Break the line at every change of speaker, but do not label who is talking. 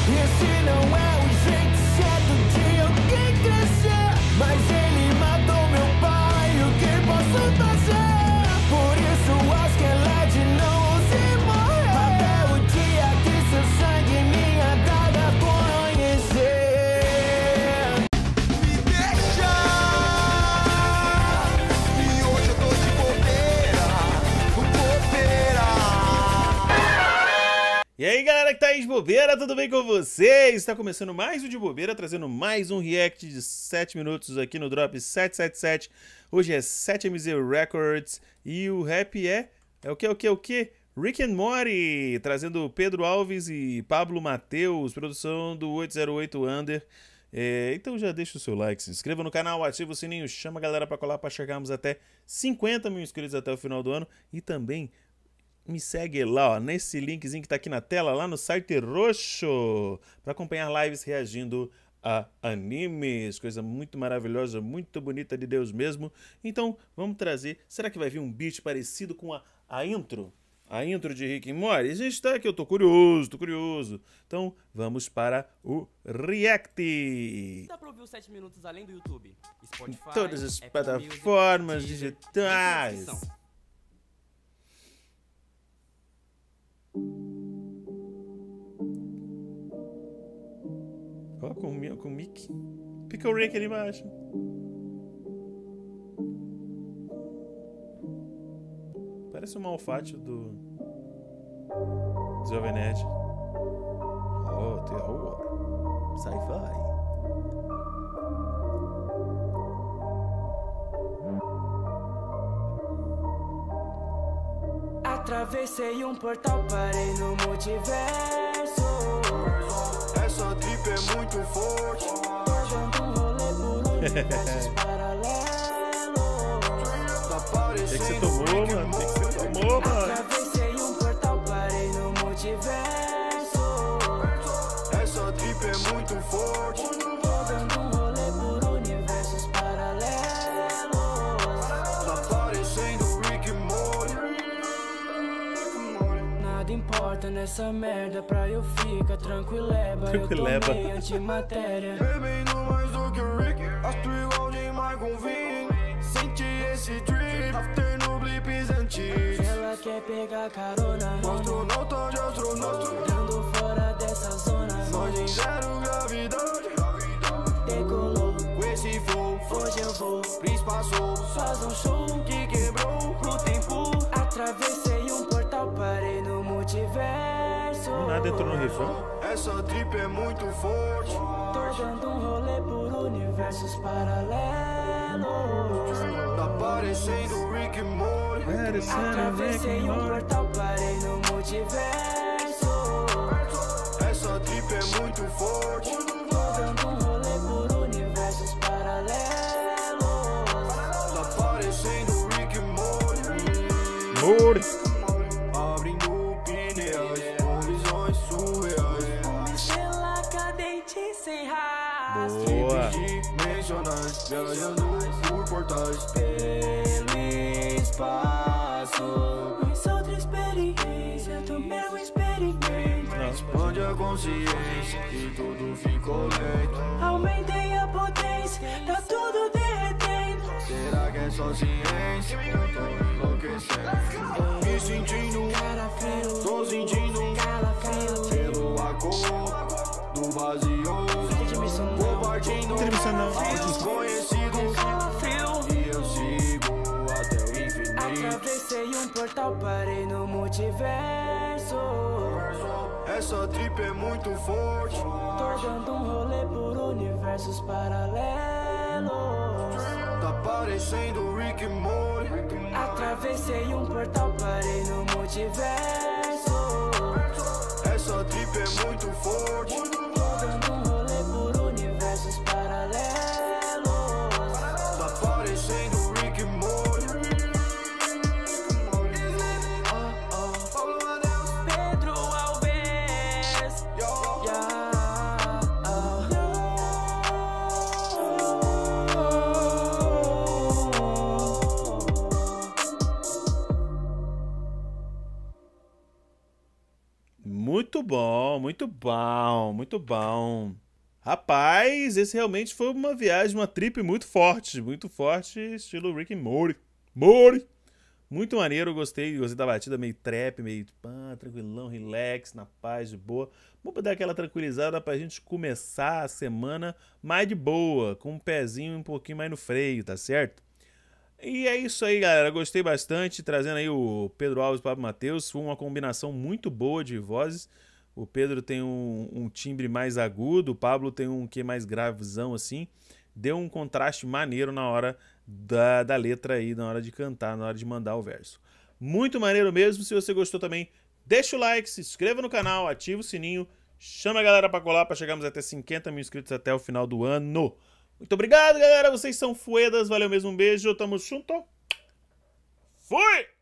Esse não é o jeito certo de alguém crescer. Mas ele matou meu pai, o que posso fazer? Por isso acho que é LED, não ouse morrer. Até o dia que seu sangue minha daga conhecer. Me deixa. E hoje eu tô de bobeira.
E aí galera que tá aí de bobeira, tudo bem com vocês? Está começando mais um de bobeira, trazendo mais um react de 7 minutos aqui no Drop 777. Hoje é 7MZ Records e o rap é o que? Rick and Morty, trazendo Pedro Alves e Pablo Mateus, produção do 808 Under. Então já deixa o seu like, se inscreva no canal, ativa o sininho, chama a galera pra colar pra chegarmos até 50 mil inscritos até o final do ano. E também me segue lá, ó, nesse linkzinho que tá aqui na tela, lá no site roxo, para acompanhar lives reagindo a animes, coisa muito maravilhosa, muito bonita de Deus mesmo. Então, vamos trazer, será que vai vir um beat parecido com a intro? A intro de Rick and Morty? A gente tá aqui, eu tô curioso. Então, vamos para o react.
Dá pra ouvir os 7 minutos além do YouTube, Spotify,
Todas as
Apple
plataformas
Music, Deezer,
digitais.
descrição.
Ó, com o Mickey. Pickle Rick ali embaixo. Parece um malfátio do Jovem Nerd. Oh, terror. Sci-fi.
Atravessei um portal, parei no multiverso. Essa trip é muito forte. Dando um rolê por universos paralelos.
Tem que você tomou, mano.
Atravessei um portal, parei no multiverso. Essa trip é muito forte. Dando um rolê por universos paralelos. Tá parecendo Rick and Morty. Nada importa nessa merda, pra eu ficar tranquileba. Eu tomei antimatéria. Bebendo mais do que o Rick, astro igual de Michael Vin. Senti esse trip, after no blips antigos. Ela quer pegar carona, astronauta de astronauta, dando fora dessa zona. Nós em zero gravidade, decolou com esse flow. Hoje eu vou pro espaço, faz um show que quebrou o tempo. Atravessei um portal, parei no multiverso.
Nada entrou no refrão.
Essa trip é muito forte. Tô dando um rolê por universos paralelos. Tá parecendo Rick and Morty. Atravessei um portal, parei no multiverso. Essa trip é muito forte. Tô dando um rolê por universos paralelos. Tá parecendo Rick and Morty. Abrindo pneus, com visões surreais. Estrela cadente sem rastro.
Boa.
Dimensionais, viajando por portais pelo espaço. Mas outra experiência do meu experimento. Expande a consciência e tudo ficou lento. Aumentei a potência, tá tudo derretendo. Será que é só ciência? Eu tô enlouquecendo. Me sentindo calafrio, tô sentindo calafrio. Pelo acor do vazio, vou partindo desconhecido calafrio. E eu sigo até o infinito. Atravessei um portal, parei no multiverso. Essa trip é muito forte. Tô dando um rolê por universos paralelos. Tá parecendo Rick and Morty. Atravessei um portal, parei no multiverso. Essa trip é muito forte. Tô dando um rolê por universos paralelos. Tá parecendo Rick and Morty. Pedro Alves.
Muito bom, muito bom, muito bom. Rapaz, esse realmente foi uma viagem, uma trip muito forte, estilo Rick and Morty. Muito maneiro, gostei da batida, meio trap, meio tranquilão, relax, na paz, de boa. Vamos dar aquela tranquilizada pra gente começar a semana mais de boa, com um pezinho um pouquinho mais no freio, tá certo? E é isso aí, galera, gostei bastante, trazendo aí o Pedro Alves e o Pablo Matheus, foi uma combinação muito boa de vozes. O Pedro tem um timbre mais agudo, o Pablo tem um que mais gravezão assim. Deu um contraste maneiro na hora da letra aí, na hora de cantar, na hora de mandar o verso. Muito maneiro mesmo. Se você gostou também, deixa o like, se inscreva no canal, ativa o sininho, chama a galera pra colar pra chegarmos até 50 mil inscritos até o final do ano. Muito obrigado, galera. Vocês são fuedas. Valeu mesmo, um beijo. Tamo junto. Fui!